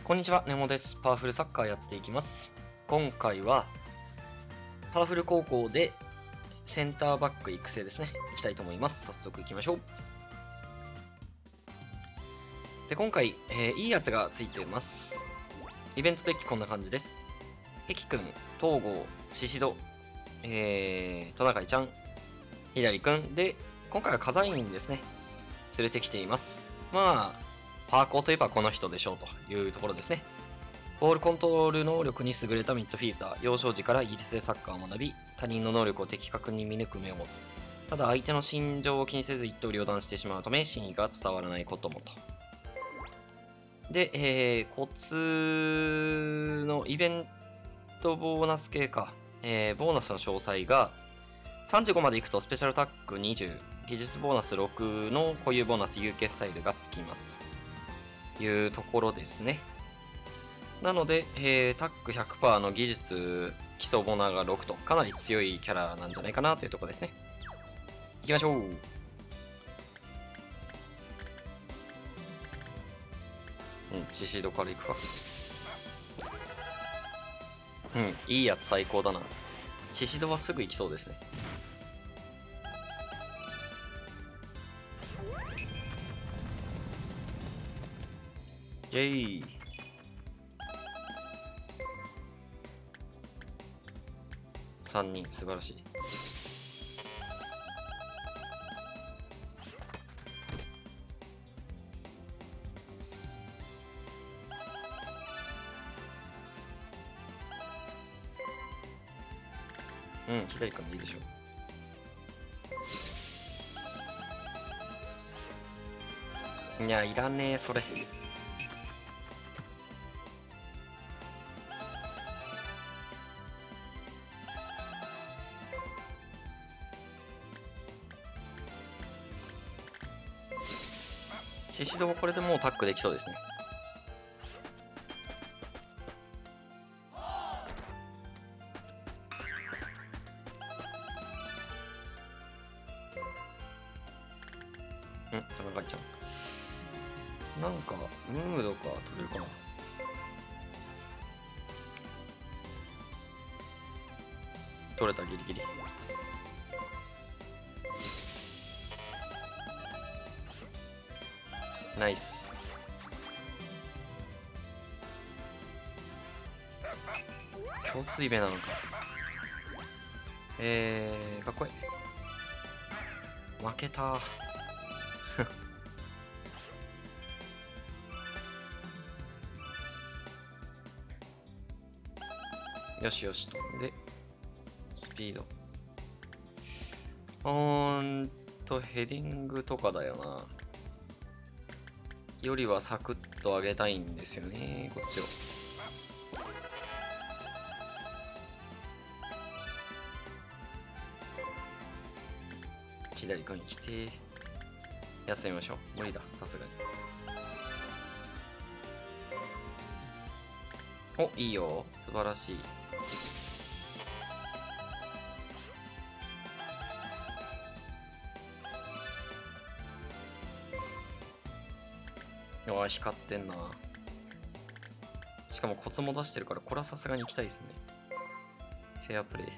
こんにちは、ネモです。パワフルサッカーやっていきます。今回は、パワフル高校でセンターバック育成ですね。いきたいと思います。早速行きましょう。で、今回、いいやつがついてます。イベントデッキこんな感じです。ヘキくん、東郷、シシド、トナカイちゃん、ヒダリくんで、今回は火山院ですね。連れてきています。まあ、パーコーといえばこの人でしょうというところですね。ボールコントロール能力に優れたミッドフィルター、幼少時からイギリスでサッカーを学び、他人の能力を的確に見抜く目を持つ。ただ相手の心情を気にせず一刀両断してしまうため、真意が伝わらないこともと。で、コツのイベントボーナス系か。ボーナスの詳細が、35まで行くとスペシャルタック20、技術ボーナス6の固有ボーナス有形スタイルがつきますというところですね。なので、タック100% の技術基礎ボナーが6とかなり強いキャラなんじゃないかなというところですね。行きましょう。シシドから行くか。いいやつ最高だな。シシドはすぐ行きそうですね。イェイ。3人素晴らしい。左からいいでしょう。いや、いらねえ、それ。シシドはこれでもうタックできそうですね。トナカイちゃん。なんか、ムードか、取れるかな。取れた、ギリギリ。ナイス。共通イベなのか。かっこいい。負けた。よしよしと。で、スピード。ヘディングとかだよな。よりはサクッと上げたいんですよね、こっちを。左側に来て、休みましょう。無理だ、さすがに。お、いいよ。素晴らしい。光ってんな。しかもコツも出してるから、これはさすがに行きたいですね。フェアプレイ。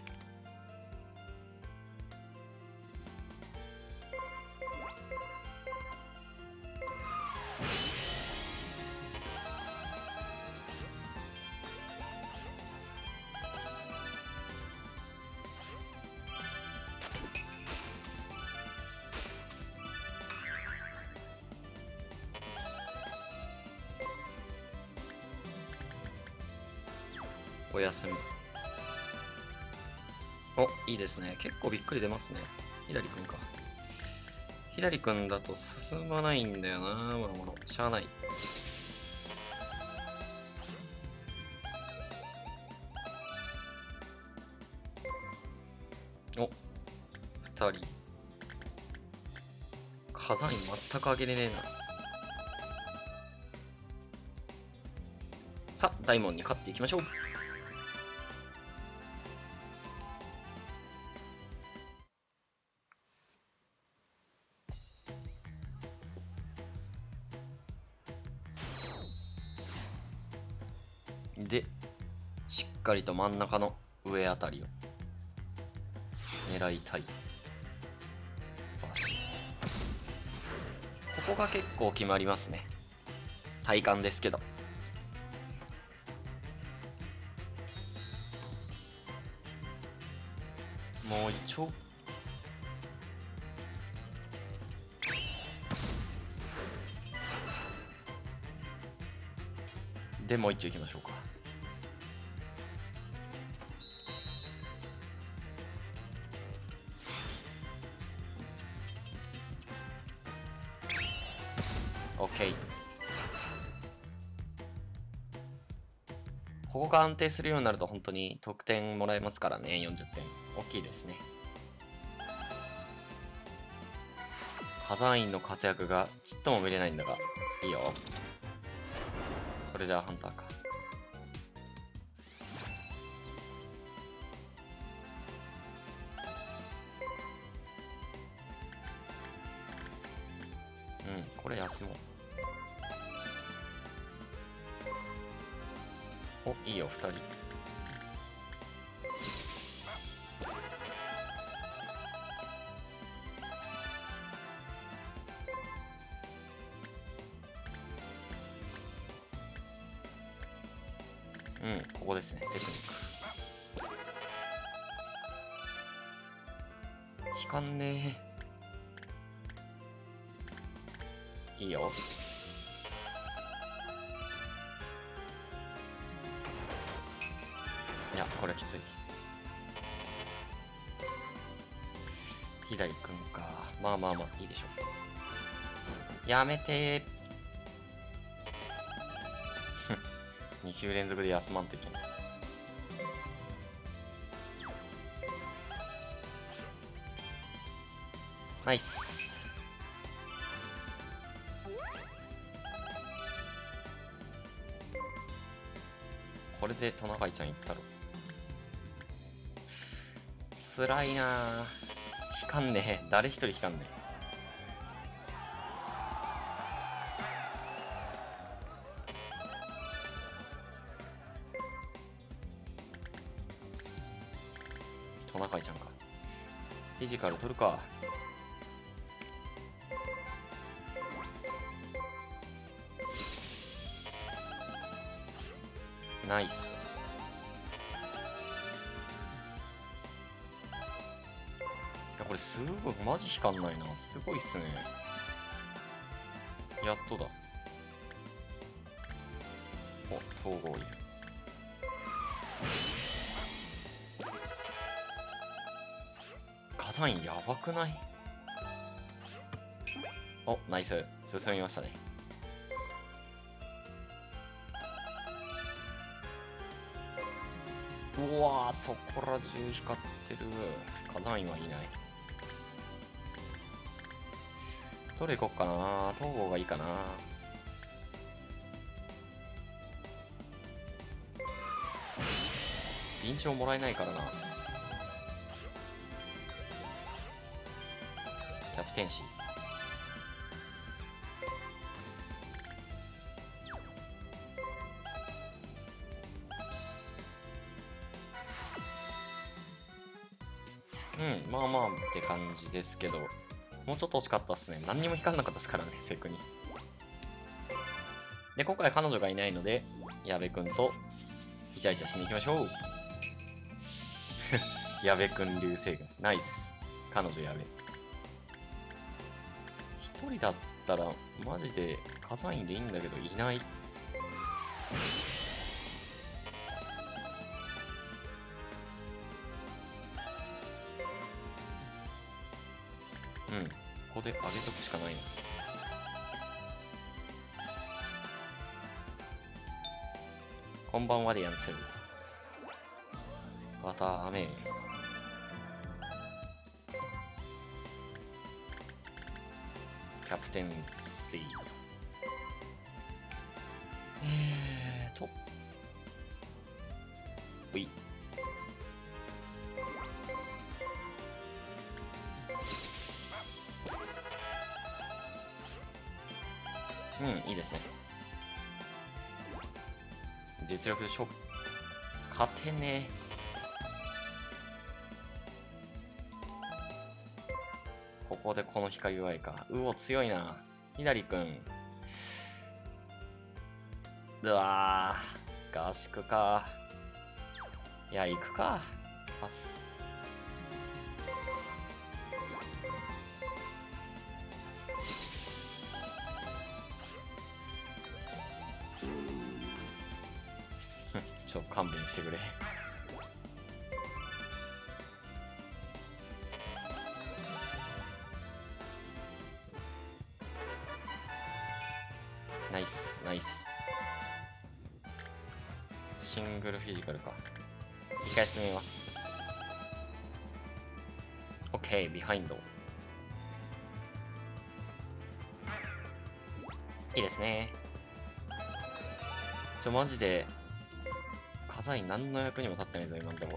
おやすみ。お、いいですね。結構びっくり出ますね。左くんか。左くんだと進まないんだよな、まだまだ。しゃあない。お、2人。火山院全く上げれねえな。さあ、大門に勝っていきましょう。 で、しっかりと真ん中の上あたりを狙いたい。バシッ。ここが結構決まりますね。体感ですけど。もう一丁。でもう一丁いきましょうか。OK。ここが安定するようになると本当に得点もらえますからね。40点大きいですね。火山院の活躍がちっとも見れないんだがいいよ。これじゃあハンターか。うん、これ休もう。お、いいよ、2人。うん、ここですね、テクニック。引かんねえ。いいよ。いや、これきつい。左くんか。まあまあまあ、いいでしょう。やめてー。2週連続で休まんといけない。ナイス。これでトナカイちゃんいったろ。つらいなぁ。引かんねえ。誰一人引かんねえ。トナカイちゃんか。フィジカル取るか。ナイス。いや、これすごい、マジ引かんないな。すごいっすね。やっとだ。お、統合いる。火山院やばくない？お、ナイス。進みましたね。うわー、そこら中光ってる。火山院はいない。どれ行こっかな。統合がいいかな。臨床もらえないからな。キャプテンシー。うん、まあまあって感じですけど、もうちょっと惜しかったっすね。何にも光らなかったですからね、セクに。で、今回彼女がいないので、矢部くんとイチャイチャしに行きましょう。矢部くん流星群。ナイス。彼女矢部。一人だったら、マジで火山院でいいんだけど、いない。うん。ここで上げとくしかないな。こんばんはでやんす。わたあめ。キャプテン C。うい。うん、いいですね。 実力で勝てねえ。ここでこの光具合か。うお、強いな。左くん。うわー、合宿か。いや、行くか。パス。ちょっと勘弁してくれ。ナイスナイス。シングルフィジカルか。一回進みます。 OK、 ビハインドいいですね。マジで火山員何の役にも立ってないぞ今んとこ。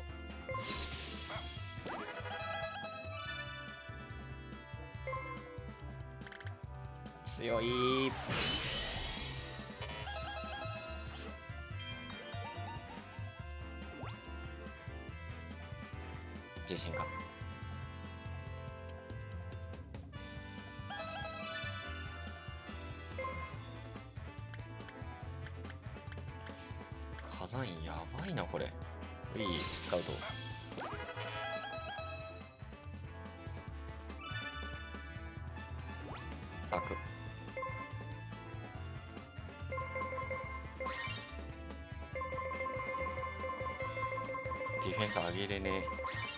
強い。自信か。火山員やばいなこれ。いいスカウト。サク。ディフェンス上げれねえ。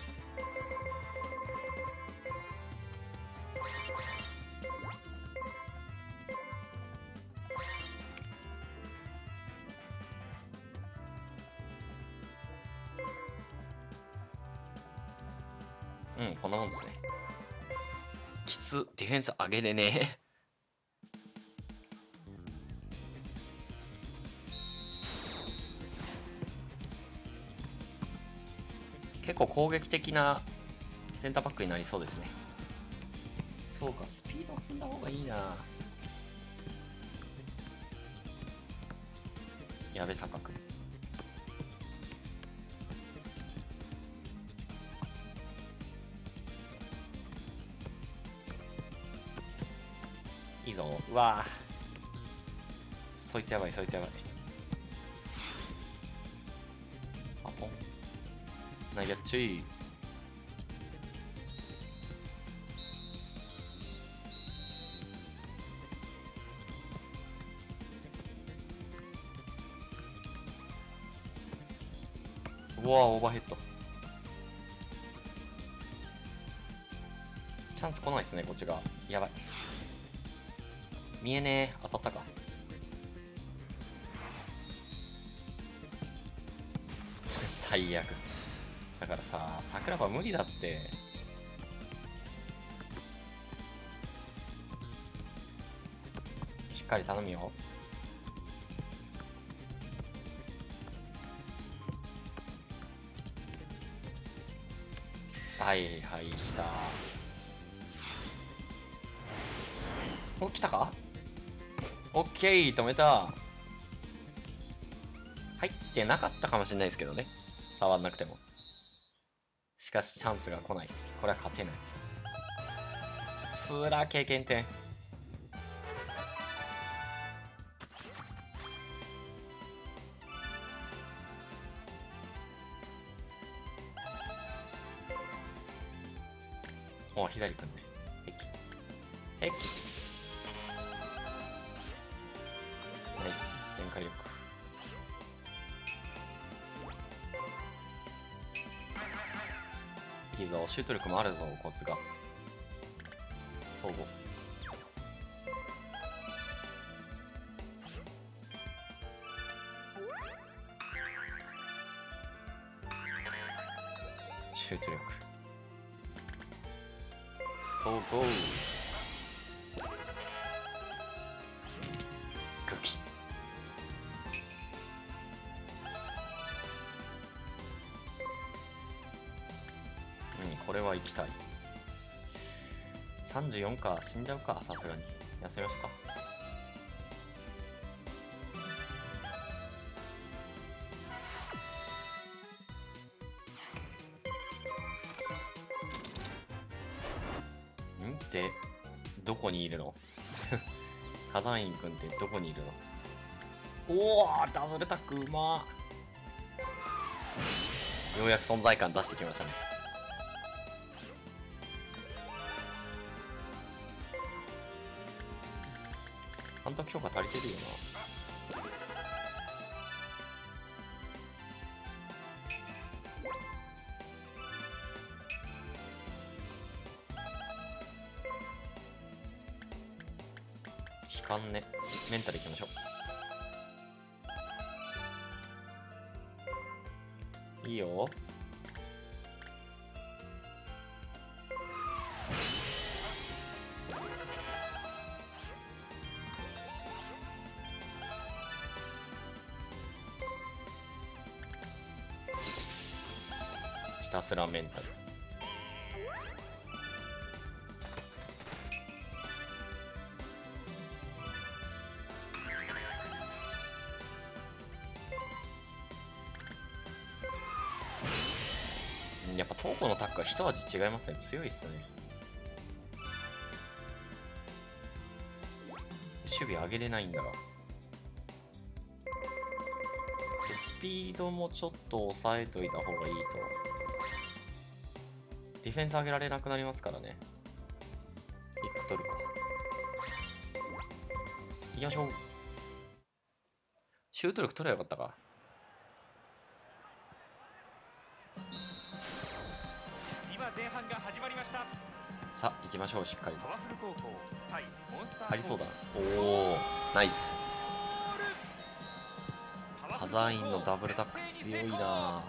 うん、こんなもんですね。きつ、ディフェンス上げれねえ。結構攻撃的なセンターバックになりそうですね。そうか、スピード積んだ方がいいな。やべ、坂くん。いいぞ。うわぁ、そいつやばい、そいつやばい。あ、ポンな、やっちゃい。うわぁ、オーバーヘッド。チャンス来ないっすね、こっちが。やばい。見えねえ。当たったか。最悪。だからさ、桜庭無理だって。しっかり頼むよ。はいはい、来た。お、来たか。オッケー、止めた。入ってなかったかもしれないですけどね。触んなくても。しかしチャンスが来ない。これは勝てない。つら、経験点。お、左くんね。壁。ナイス。展開力。いいぞ。シュート力もあるぞ、コツが。統合。シュート力。統合。グキ。うん、これは行きたい。34か、死んじゃうか、さすがに。休みましょうか。 ってどこにいるの？火山院くんってどこにいるの？おお、ダブルタックうまー。ようやく存在感出してきましたね。監督評価足りてるよな。引かんね。メンタルいきましょう。いいよ。ひたすらメンタル。やっぱトーコのタックは一味違いますね。強いっすね。守備上げれないんだが。スピードもちょっと抑えといた方がいいと。ディフェンス上げられなくなりますからね。1個取るか。いきましょう。シュート力取ればよかったか。 今前半が始まりました。 さあ行きましょう。しっかりとパワフル高校対モンスター入りそうだな。おお、ナイス。火山院のダブルタック強いな。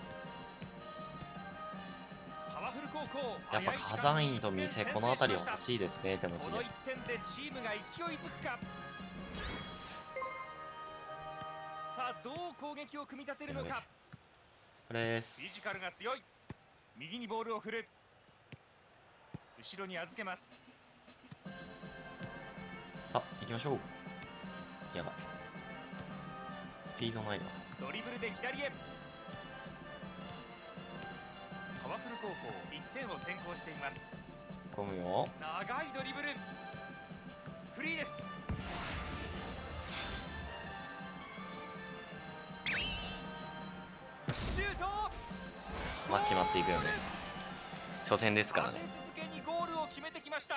やっぱ火山院と店、この辺りは欲しいですね。手持ちで。 この1点でチームが勢いづくか。さあどう攻撃を組み立てるのか。 これです。 フィジカルが強い。右にボールを振る。後ろに預けます。 さあ行きましょう。やばい、スピードないわ。 ドリブルで左へ。パワフル高校1点を先行しています。 突っ込むよ。 長いドリブル。フリーです。シュート。 まあ決まっていくよね。初戦ですからね。 立て続けにゴールを決めてきました。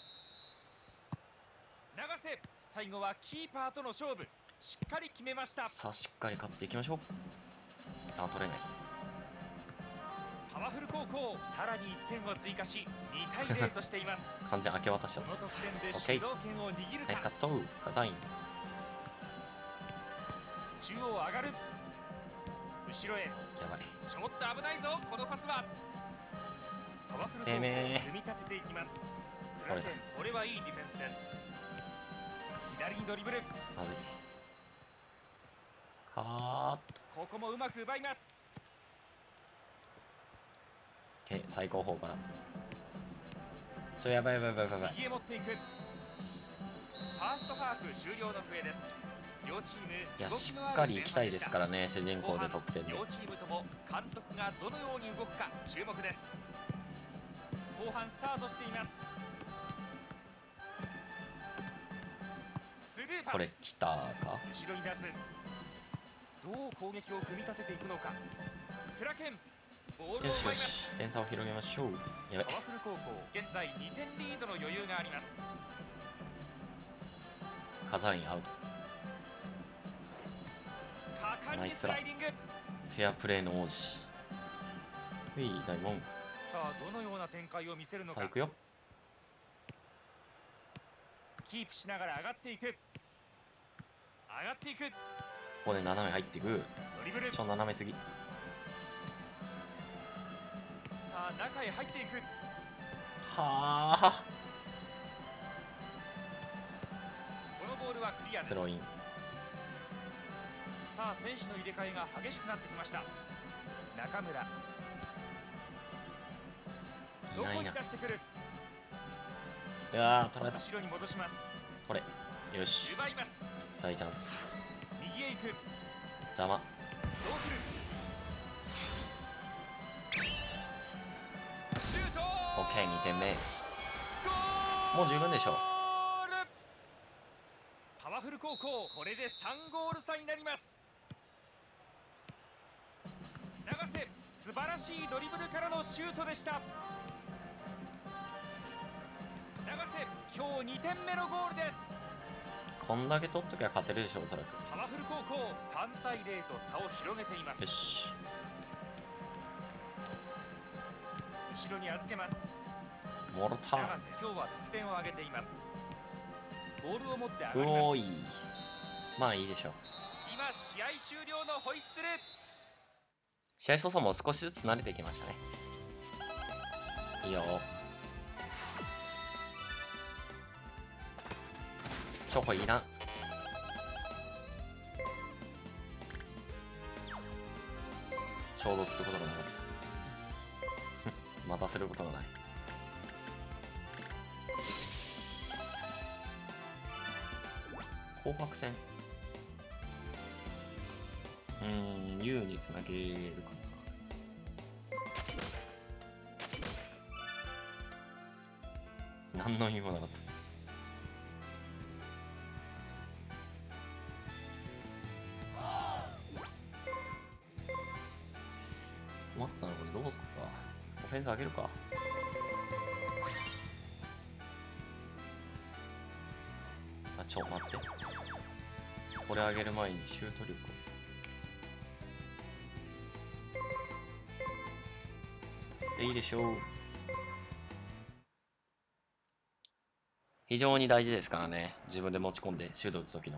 永瀬、最後はキーパーとの勝負、しっかり決めました。 さあしっかり勝っていきましょう。あ、取れない。 パワフル高校、さらに1点を追加し2対0としています。 完全明け渡しちゃっこの得点でオッケー主導権を握るた。ナイスカか。 ット。火山院中央上がる。後ろへ。 やばい。 ちょっと危ないぞこのパスは。パワフル高校を組み立てていきます。クラテン、これはいいディフェンスです。左にドリブル。 まずい。カーッと。 ここもうまく奪います。 最高峰から。やばいやばいやばいやばい。 右へ持っていく。ファーストハーフ終了の笛です。両チーム、 いや、しっかり行きたいですからね、主人公でトップ10で。 両チームとも監督がどのように動くか注目です。後半スタートしています。スルーパス。 これ来たか。 後ろに出す。どう攻撃を組み立てていくのか。クラケン、ボールを奪います。 よしよし、点差を広げましょう。やばい。 パワフル高校、現在2点リードの余裕があります。 火山院アウト。 果敢にスライディング。 フェアプレーの王子。うい、大門。 さあどのような展開を見せるのか。 さあ行くよ。 キープしながら上がっていく。上がっていく。 ここで斜め入っていく。 ドリブル。 ちょっと斜めすぎ。 さあ中へ入っていく。 はあ。 このボールはクリアです。 スローイン。 さあ選手の入れ替えが激しくなってきました。中村。どこに出してくる。 いやー、取られた。 後ろに戻します。 これよし、 奪います。 大チャンス。 右へ行く。 邪魔。 どうする。シュート。 オッケー、2点目。 ゴーもう十分でしょう。 パワフル高校、これで3ゴール差になります。永瀬、素晴らしいドリブルからのシュートでした。永瀬、今日2点目のゴールです。 こんだけ取っときゃ勝てるでしょう、おそらく。 パワフル高校、3対0と差を広げています。 よし。 後ろに預けます。 もろた。 永瀬、今日は得点を挙げています。ボールを持って上がります。 おーい。まあいいでしょう。 今、試合終了のホイッスル。 試合操作も少しずつ慣れてきましたね。いいよ。チョコいらん。ちょうどすることがなかった。またすることがない。紅白戦。U につなげるかな。何の意味もなかった。困ったな、これどうすっか。オフェンス上げるか。あ、待って。これ上げる前にシュート力を。でいいでしょう。非常に大事ですからね。自分で持ち込んでシュート打つ時の。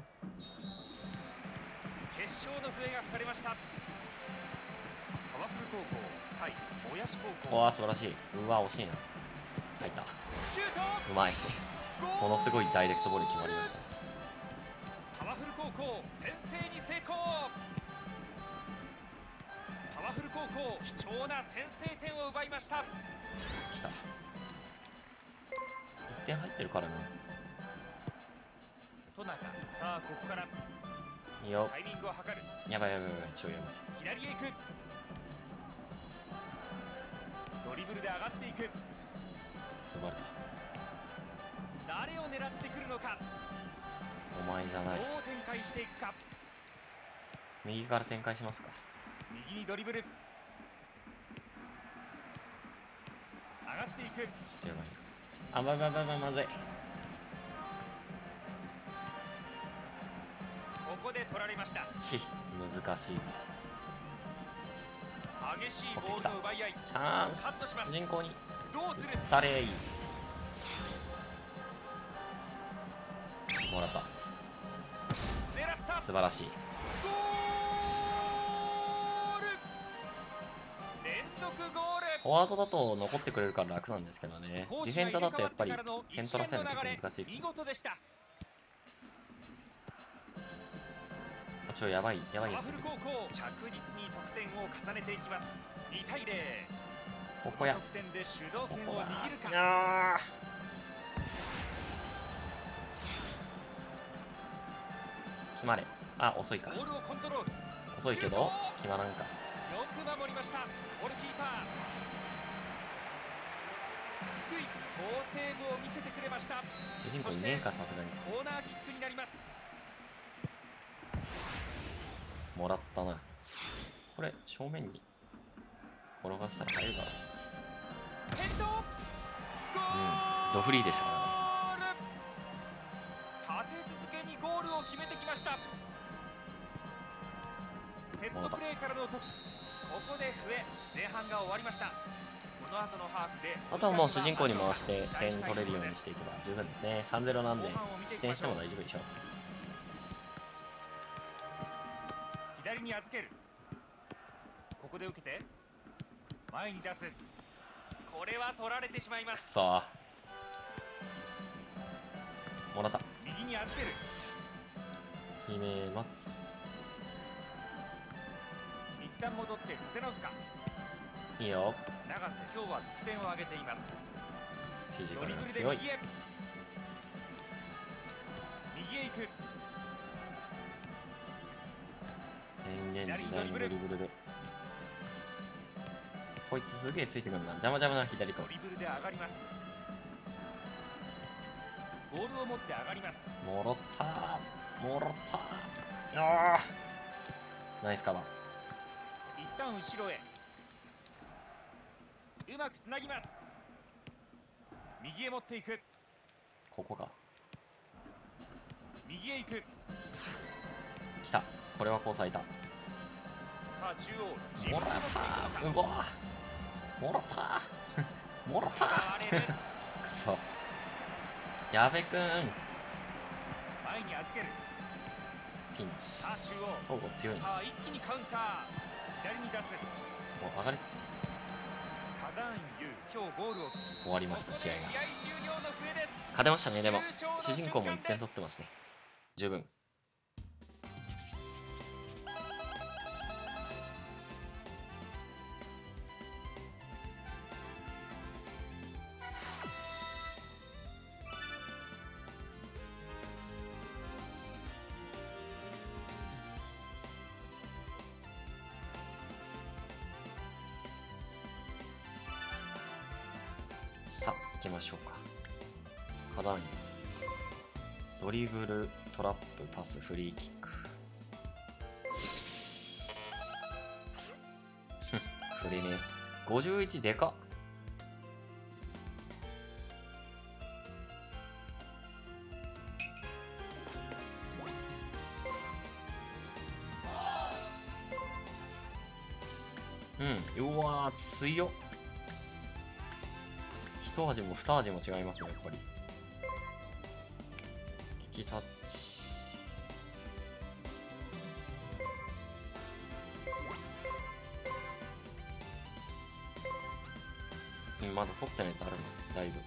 決勝の笛が吹かれました。パワフル高校対もやし高校。 わあ、素晴らしい。うわ、惜しいな。入った。 シュート。 うまい。ものすごいダイレクトボール決まりました。 パワフル高校、先制に成功。パワフル高校、貴重な先制点を奪いました。 来た。1点入ってるからな。 トナカ、さあここからいいよ。 タイミングを図る。 やばいやばいやばい、超やばい。 左へ行く。ドリブルで上がっていく。 呼ばれた。 誰を狙ってくるのか。 お前じゃない。 どう展開していくか。 右から展開しますか。 右にドリブル。上がっていく。 ちょっとやばいな。あ、まずい。 ここで取られました。 難しいぜ。 激しいボールの奪い合い。 チャンカットします。 ス。主人公にどうする。 誰いい。もらった。 狙った。 素晴らしい。 ゴール。連続ゴール。 フォワードだと残ってくれるから楽なんですけどね。ディフェンダーだとやっぱり点取らせるの結構難しいですね。 見事でした。 やばいやつ。 パワフル高校、着実に得点を重ねていきます。2対0。 ここや。 得点で主導権を握るか。 決まれ。あ、遅いか。 ボールをコントロール。 遅いけど決まらんか。 よく守りました。ゴールキーパー福井、好セーブを見せてくれました。 主人公いねえか、さすがに。 コーナーキックになります。 もらったな。これ正面に転がしたら入るだろう。 ヘッドゴール。ドフリーでしたからね。 立て続けにゴールを決めてきました。セットプレーからの得。ここで笛。前半が終わりました。この後のハーフであとはもう主人公に回して点取れるようにしていけば十分ですね。3-0 なんで失点しても大丈夫でしょう。 左に預ける。ここで受けて前に出す。これは取られてしまいます。 くそもらった。 右に預ける。 姫待つ。 一旦戻って立て直すか。 いいよ。 永瀬、今日は得点を挙げています。 フィジカルがドリブルで強い。 右へ行く。 変幻自在のドリブルで。こいつすげえついてくるな。邪魔な左か。 ドリブルで上がります。 ボールを持って上がります。 もろったー、もろったー。あー、ナイスカバー。 一旦後ろへ、うまくつなぎます。右へ持っていく。 ここか。 右へ行く。 来た。これは交際いた。 さあ中央、自もろったー。うわー、もろったー。もろったー。くそ。矢部くん。 前に預ける。 ピンチ。 さあ中央、 東郷強いな。 さあ一気にカウンター、左に出す。 もう上がれって。 火山優、今日ゴールを。 終わりました、試合が。 試合終了の笛です。 勝てましたね。でも主人公も1点取ってますね。十分。さあ行きましょうか。課題ドリブル、トラップ、パス、フリーキック。ふれね。51でかっ。うん、うわー強っ。一味も二味も違いますね、やっぱり。利きタッチ。うん、まだ取ってないやつあるな、だいぶ。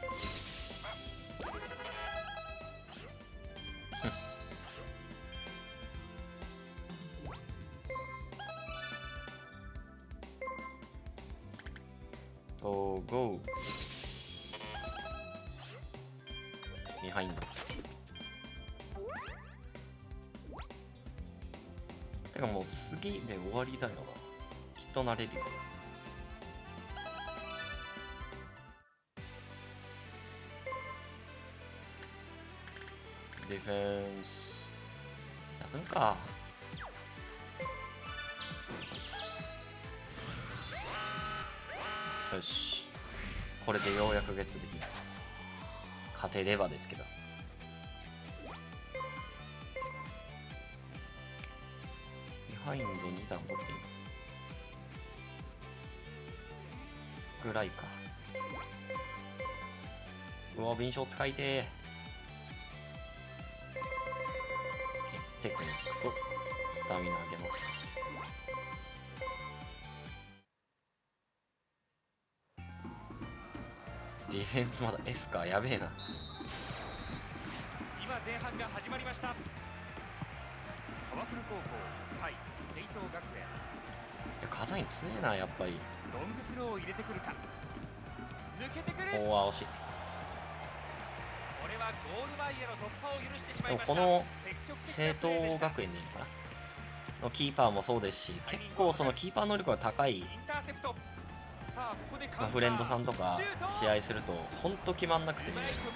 ゴーゴー。ビハインド。てかもう次で終わりだよな。きっとなれるよ。ディフェンス休むか。よし、これでようやくゲットできる。勝てればですけど。ビハインド2段取っていいぐらいか。うわ、敏捷使いてー。テクニックとスタミナ上げます。ディフェンスまだ F か、やべえな。 今前半が始まりました。パワフル高校対聖東学園。 いや、火山強えな、やっぱり。 ロングスローを入れてくるか。抜けてくる。 おお、惜しい。 これはゴール前への突破を許してしまいました。 でもこの聖東学園でいいのかなのキーパーもそうですし、結構そのキーパー能力が高い、まあ、フレンドさんとか試合するとほんと決まんなくて、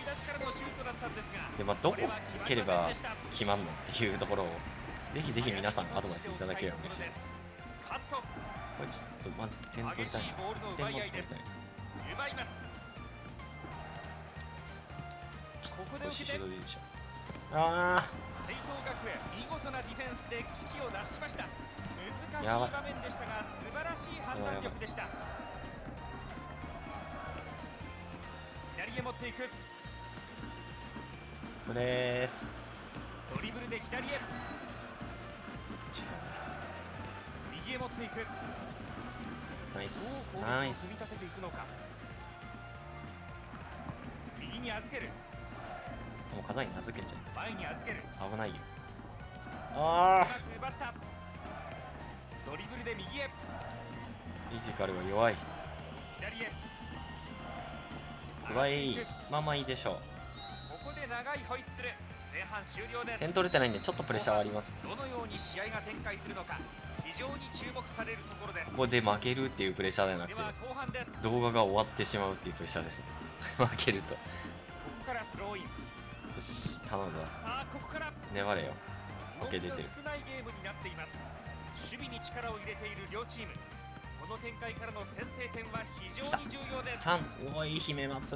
で、まあ、どこ蹴れば決まんのっていうところをぜひぜひ皆さんアドバイスいただければ嬉しいです。これちょっとまず点取りたいな。点も取りたいな。これシシドでいいでしょ。あ聖東学園見事なディフェンスで危機を脱しました。難しいやばい場面でしたが素晴らしい判断力でした。左へ持っていく。 プレースドリブルで左へ、右へ持っていく。 ナイスどうナイ組み立てス。 ていくのか。右に預ける。 もう風に預けちゃう。 前に預ける。 危ないよ。 うあまく奪った。ドリブルで右へ、 あ、フィジカルが弱い。 左へ。 うわい、まあまあいいでしょう。 ここで長いホイッスル。前半終了です。 点取れてないんでちょっとプレッシャーはあります。 どのように試合が展開するのか非常に注目されるところです。 ここで負けるっていうプレッシャーではなくて、 では後半です。こ動画が終わってしまうっていうプレッシャーですね。負けると。 こからスローイン。 し、頼むぞ。 さあここから粘れよ。オッケー、出てる。 少ないゲームになっています。守備に力を入れている両チーム。この展開からの先制点は非常に重要です。 チャンス。おい、姫松。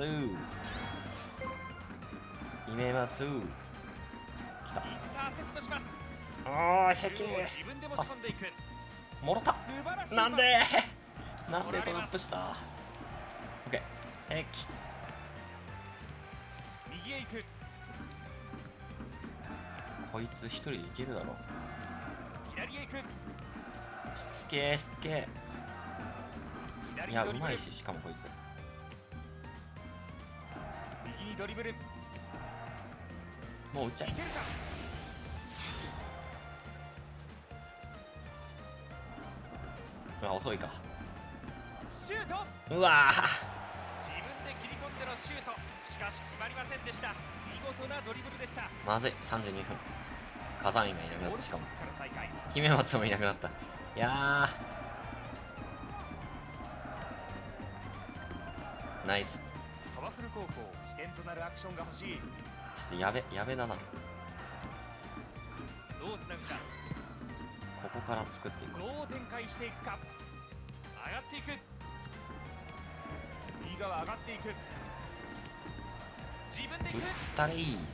姫松。来た。 インターセプトします。 ああ、壁。 自分で持ち込んでいく。 もろた。 素晴らしい。 なんでなんでトラップした。オッケー。壁。 右へ行く。 こいつ一人でいけるだろ。 左へ行く。 しつけーしつけー。いや、うまいし、しかもこいつ。 右にドリブル。 もう打っちゃえ。 いけるか。 あ、遅いか。 シュート。 うわ自分で切り込んでのシュート。しかし決まりませんでした。見事なドリブルでした。 まずい。32分。火山員がいなくなった。しかもから再開。 姫松もいなくなった。いやー、ナイス。 パワフル高校起点となるアクションが欲しい。 ちょっとやべだな。 どうつなぐか。 ここから作っていく。 どう展開していくか。上がっていく。右側上がっていく。自分でいく。 打ったれいい。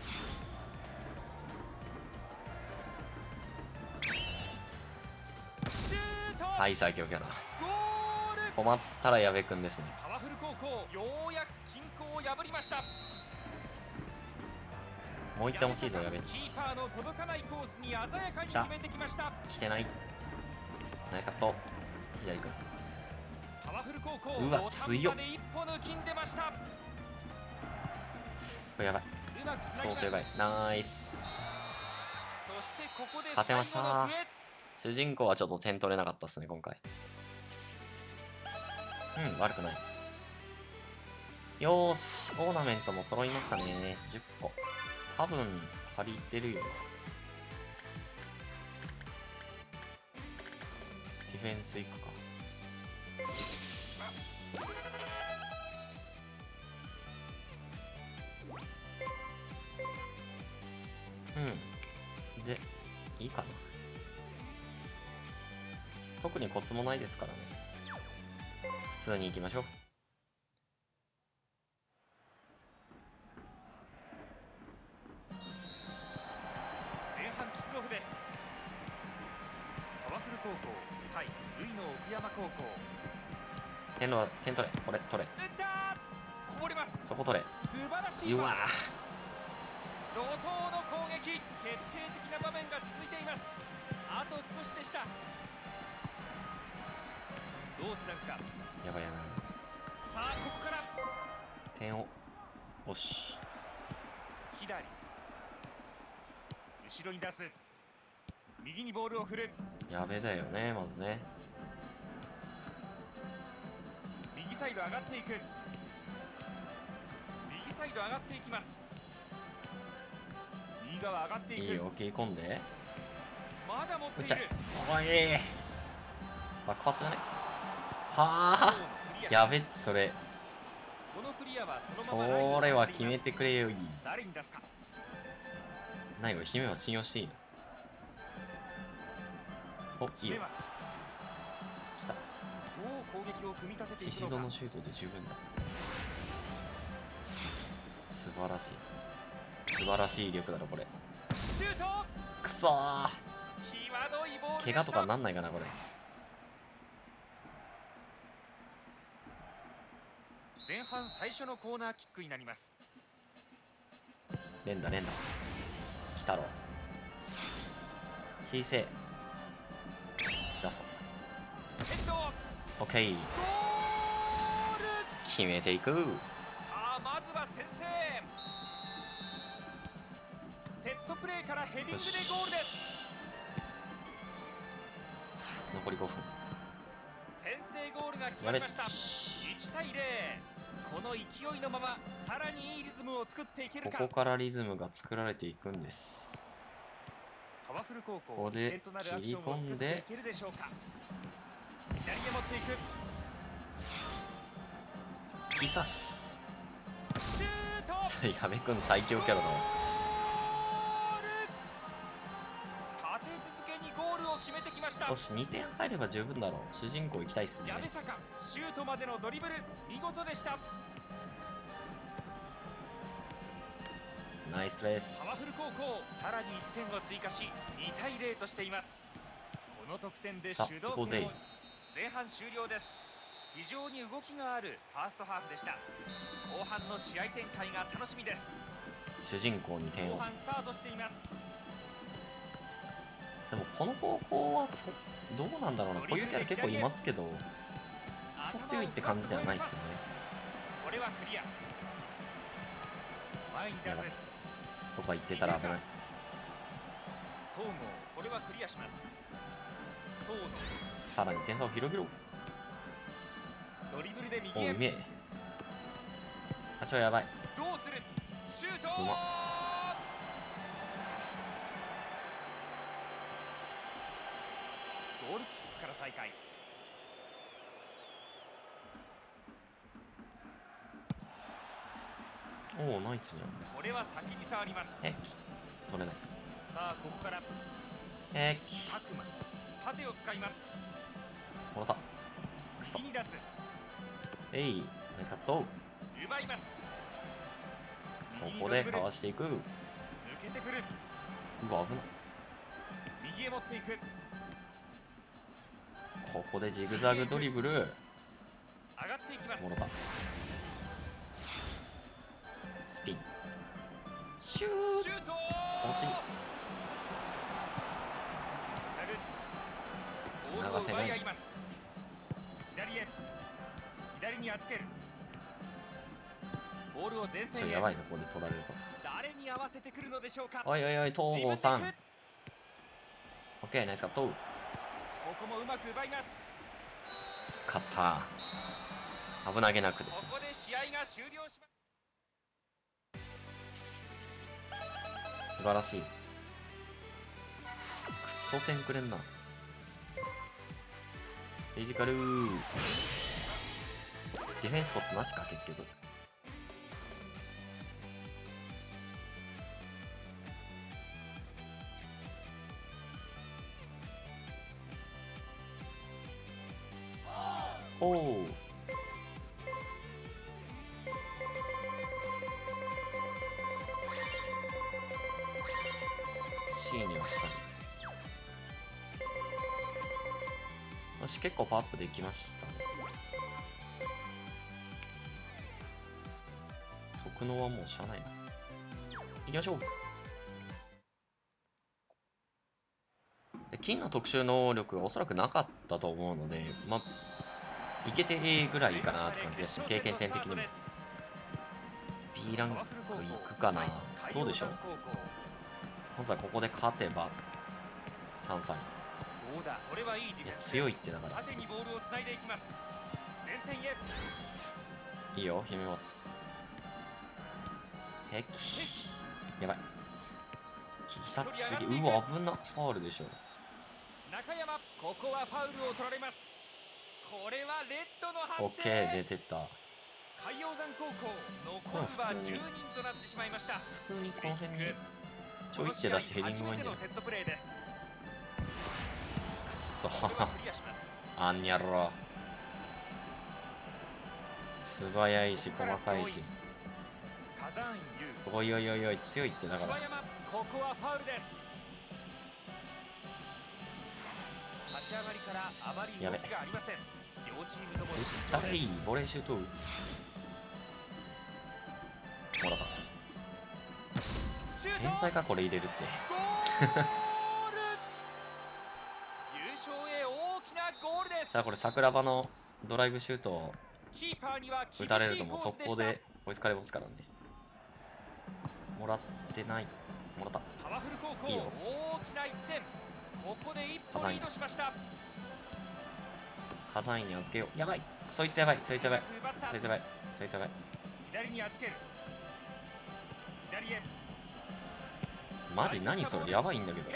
シュート。 はい、最強キャラ。 ゴール。 困ったら矢部くんですね。 パワフル高校ようやく均衡を破りました。 もう一点欲しいぞ、矢部っキち。 ーパーの届かないコースに鮮やかに決めてきました。 来てない。ナイスカット。左くん。 パワフル高校うわ強っ。 土壇場で一歩抜きんでました。 これやばい。 うまくつなぎます。 相当やばい。ナイス。 そしてここで勝てました最後の笛。 主人公はちょっと点取れなかったっすね、今回。うん、悪くない。よーし、オーナメントも揃いましたね。10個。多分、足りてるよ。ディフェンスいくか。うん。で、いいかな。特にコツもないですからね。普通に行きましょう。 前半キックオフです。パワフル高校対ルイの奥山高校。 点取れ。これ取れ。 打ったー。こぼれます。 そこ取れ。 素晴らしいパうわス。怒涛の攻撃。決定的な場面が続いています。あと少しでした。どうつなぐか。 やばいやな。 さあここから点を。よし。 左。後ろに出す。右にボールを振る。 やべだよね、まずね。 右サイド上がっていく。右サイド上がっていきます。右側上がっていく。 いいよ、切り込んで。 まだ持っている。 打っちゃえ。おい。爆発じゃね。はあ。やべっち、それ。 このクリアはそのままラインをそれは決めてくれよ、いい。 誰に出すか。 ないわ、姫は信用していいの。お、いいよ。来た。 どう攻撃を組み立てていシシくのか。 ドのシュートで十分だ。素晴らしい。素晴らしい威力だろ、これ。 シュート。 くそー。 際どいボールでした。 怪我とかなんないかな、これ。 前半最初のコーナーキックになります。 連打。来たろ。小せえ。ジャスト。 ヘッド。 オッケー。 ゴール。 決めていく。 さあまずは先制。セットプレーからヘディングでゴールです。 残り5分。 先制ゴールが決まりました。1対0。この勢いのままさらにいいリズムを作っていけるか。 ここからリズムが作られていくんです。 パワフル高校ここで切り込んで左へ持っていく。 突き刺す。 シュート。 矢部君最強キャラだわ。 立て続けにゴールを決めてきました。 よし、2点入れば十分だろう。主人公行きたいっすね。 矢部坂シュートまでのドリブル見事でした。 ナイスプレース。 パワフル高校さらに1点を追加し2対0としています。この得点で主導権を前半終了です。非常に動きがあるファーストハーフでした。後半の試合展開が楽しみです。 主人公に点を。 後半スタートしています。 でもこの高校はどうなんだろうな。こういうキャラ結構いますけどクソ強いって感じではないっすよね。 これはクリア。前に出すとか言ってたら危ない。 東郷、これはクリアします。東郷さらに点差を広げろ。 ドリブルで右おうへ。 めえ。あ、ちょやばい。 どうする。シュート。 うまっ。 ゴールキックから再開。 おおナイスじゃん。 これは先に触ります。 取れない。 さあここから拓磨縦を使います。 もらった。くそ。 右に出す。 ナイスカット。 奪います。 ここでかわしていく。 抜けてくる。 うわ危な。 右へ持っていく。 ここでジグザグドリブル。 上がっていきます。 もらった。スピンシューシュート。 惜しい。 つなぐ。 つながせない。 ボールを奪い合います。左へ。左に預ける。ボールを前線へ。 やばいぞここで取られると。 誰に合わせてくるのでしょうか。 おいおいおい東郷さん。オッケーナイスカット。 ここもうまく奪います。 勝った。危なげなくですね。 ここで試合が終了します。 素晴らしい。くっそ点くれんな。フィジカルー。ディフェンスコツなしか結局。おお。C にはしたね。よし、結構パワーアップできましたね。特能はもうしゃあないな。行きましょう。で、金の特殊能力がおそらくなかったと思うので、まあ、いけてぐらいかなって感じでした。経験点的にも。B ランクいくかな。どうでしょう。まずはここで勝てばチャンスあり。いや強いってだから。いいよ姫松。へきやばい。キキタッチすぎ。うわ危な。ファウルでしょ。 中山ここはファウルを取られます。これはレッドの判定。 オッケー出てった。 海洋山高校残るは10人となってしまいました。 普通にこの辺にちょいって出してヘディングがいいんじゃない。くっそあんにゃろ。素早いし細かいし。おいおいおいおい強いってだから。 ここはファウルです。立ち上がりからあまり動きがありません。両チームとも失敗です。ボレーシュートもらった。天才かこれ入れるって。 優勝へ大きなゴールです。 さあこれ桜庭のドライブシュートを打たれるともう速攻で追いつかれますからね。もらってない。もらった。いいよ。 大きな1点。ここで一歩リードしました。 火山院に預けよう。やばい。そいつやばい。そいつやばい。そいつやばい。そいつやばい。 左に預ける。左へ。 マジ何それやばいんだけど。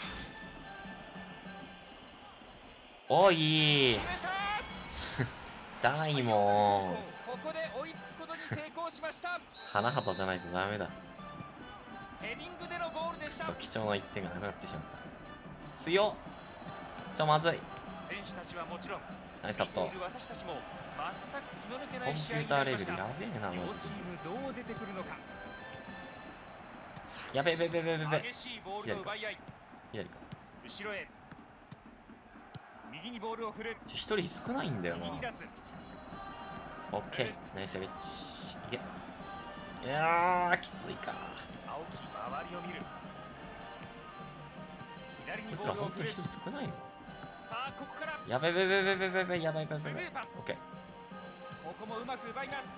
おい痛いもん。 ここで追いつくことに成功しました。 花畑じゃないとダメだ。 ヘディングでのゴールでした。 くそ、貴重な1点がなくなってしまった。強っ。まずい。 選手たちはもちろん、 ナイスカット。 私たちも全く気の抜けなコンピい試合ューターレベルになりまやべえな、マした。両ジチームどう出てくるのか。 で。やべえべべべべべ。 激しいボールの奪い合い。 左か。 後ろへ。右にボールを振る。 一人少ないんだよな。 右に出す。 オッケー。ナイスエベッチ。いけ。いやー、きついか。 青木、周りを見る。左にこいつボールを振る。 ら本当に一人少ないの？ さあ、ここからやべべべべべべべ、やばいやばいやばい。 スルーパス。 オッケー。 ここもうまく奪います。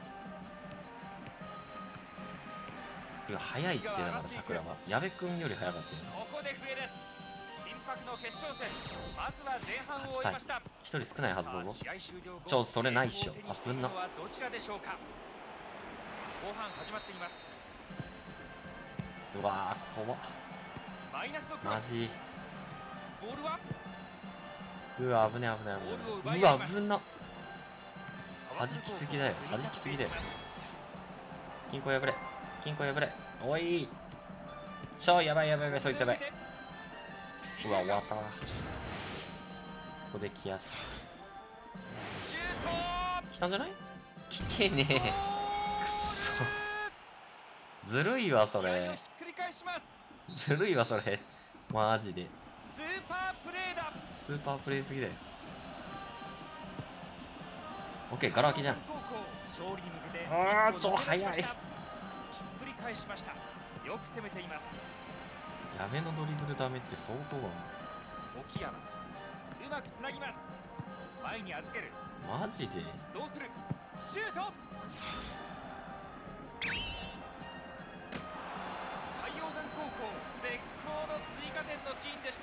いや、早いってだから桜は。矢部君より早かったよ。 ここで笛です。緊迫の決勝戦。まずは前半を終えました。 一人少ないはずだぞ。 試合終了後、 それないっしょ。あぶんな。 どちらでしょうか。後半始まっています。 うわー、怖っ。 マイナスのクロス。 マジ。 ボールはうわ、危ね危ね危ね。うわ、危な。弾きすぎだよ。弾きすぎだよ。金庫破れ。金庫破れ。おい。やばいやばいやばい、そいつやばい。うわ、終わった。ここで来やした。 シュート。 来たんじゃない？来てねえ。くそ。ずるいわ、それ。ずるいわ、それ。マジで。 スーパープレーだ。 スーパープレイすぎだよ。オッケー、ガラ空きじゃん。あー、早い。 ひっくり返しました。よく攻めています。 やべのドリブルダメって相当だな。 沖山、うまくつなぎます。前に預ける。 マジで？ どうする？シュート。海洋山高校絶好の追加点のシーンでした。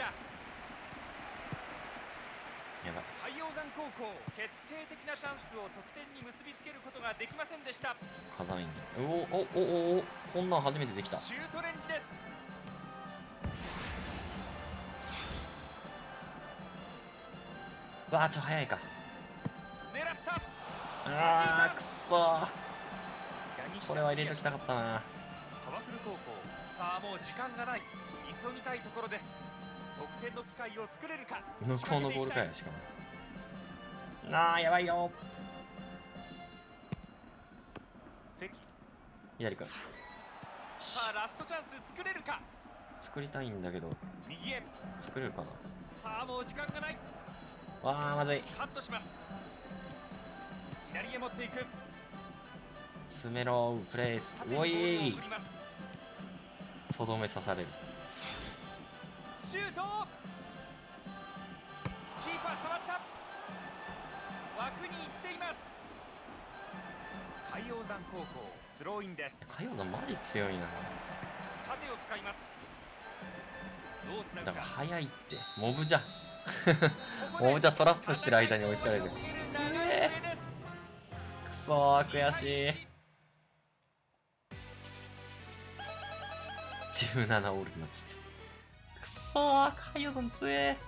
やばい。 海洋山高校、決定的なチャンスを得点に結びつけることができませんでした。 火山院。お、こんなん初めてできた。 シュートレンジです。 うわー、早いか。 狙った。 あー、くそー。これは入れときたかったな。 パワフル高校、さあもう時間がない。急ぎたいところです。得点の機会を作れるか。 向こうのボールかよ、しかも。なあ、やばいよ。 関。 左か。 さあラストチャンス作れるか。 作りたいんだけど。 右へ。 作れるかな。 さあもう時間がない。 わあ、まずい。 カットします。左へ持っていく。 詰めろ、プレイス。おい。とどめ刺される。 シュート。キーパー触った。枠に行っています。海洋山高校スローインです。 海洋山マジ強いな。 縦を使います。どうつなぐか。 だから早いって。モブじゃ。モブじゃトラップしてる間に追いつかれる。くそー、悔しい。17オールになっちゃった。くそー、海洋山強え。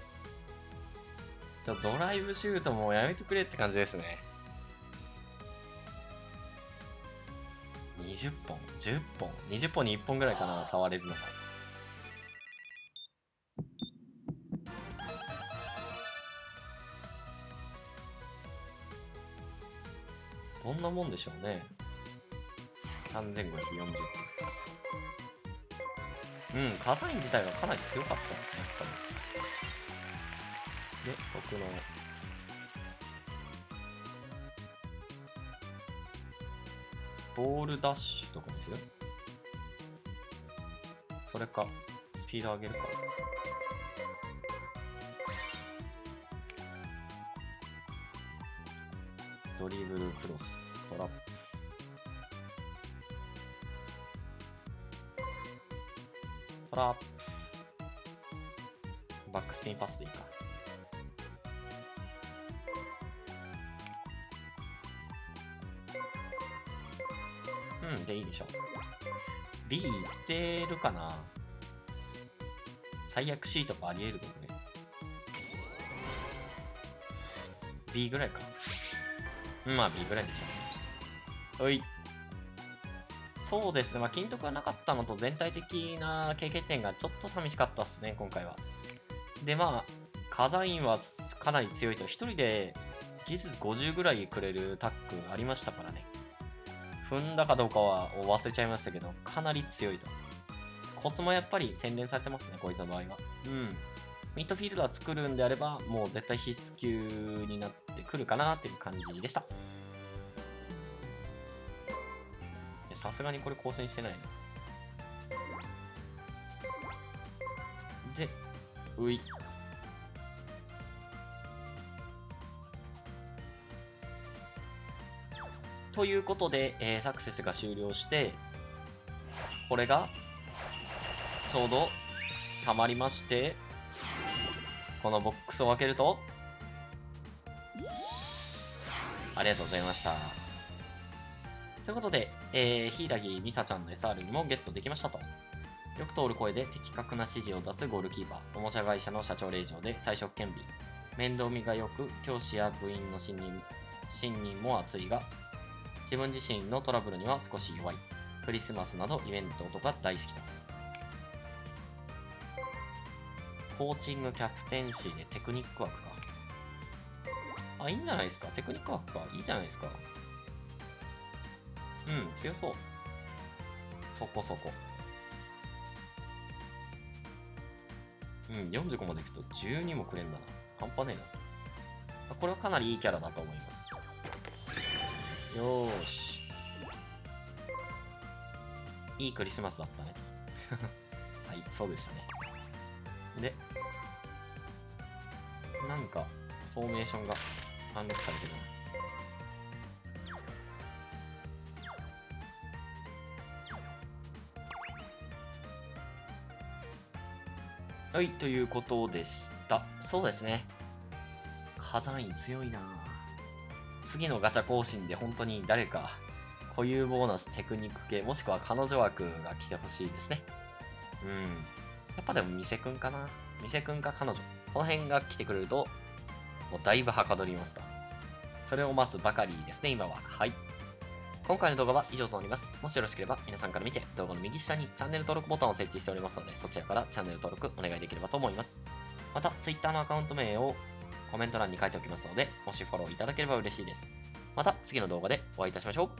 ドライブシュートもうやめてくれって感じですね。20本、10本、20本に1本ぐらいかな、触れるのが。どんなもんでしょうね。3540点。うん、火山院自体がかなり強かったっすね、やっぱり。で、特の。ボールダッシュとかにする？それか、スピード上げるか。ドリブル、クロス、トラップ。トラップ。バックスピンパスでいいか。うん、でいいでしょう。B いってるかな。最悪 C とかあり得るぞ、これ。B ぐらいか。 まあ B ぐらいでしょうね。はい。そうですね。まあ金徳がなかったのと全体的な経験点がちょっと寂しかったっすね、今回は。で、まあ、火山院はかなり強いと。一人で技術50ぐらいくれるタックありましたからね。踏んだかどうかは忘れちゃいましたけど、かなり強いと。コツもやっぱり洗練されてますね、こいつの場合は。うん。ミッドフィールダー作るんであれば、もう絶対必須級になってくるかなっていう感じでした。さすがにこれ更新してないな。で、うい。ということで、サクセスが終了して、これが、ちょうど、溜まりまして、このボックスを開けると、ありがとうございました。ということで、柊美沙ちゃんの SR にもゲットできましたと。よく通る声で的確な指示を出すゴールキーパー、おもちゃ会社の社長令嬢で最初兼備。面倒見がよく、教師や部員の信任も熱いが、自分自身のトラブルには少し弱い。クリスマスなどイベントとか大好きだ。コーチングキャプテンシーでテクニック枠か。あ、いいんじゃないですか。テクニック枠か。いいじゃないですか。うん、強そう。そこそこ。うん、45までいくと12もくれんだな。半端ねえな。これはかなりいいキャラだと思います。よーし。いいクリスマスだったね。はい、そうでしたね。で、なんか、フォーメーションがアンロックされてるな。はい、ということでした。そうですね。火山院強いな。次のガチャ更新で本当に誰か固有ボーナステクニック系、もしくは彼女枠が来てほしいですね。うん。やっぱでも店くんかな。店くんか彼女。この辺が来てくれると、もうだいぶはかどりますと。それを待つばかりですね、今は。はい。今回の動画は以上となります。もしよろしければ皆さんから見て動画の右下にチャンネル登録ボタンを設置しておりますので、そちらからチャンネル登録お願いできればと思います。また Twitter のアカウント名をコメント欄に書いておきますので、もしフォローいただければ嬉しいです。また次の動画でお会いいたしましょう。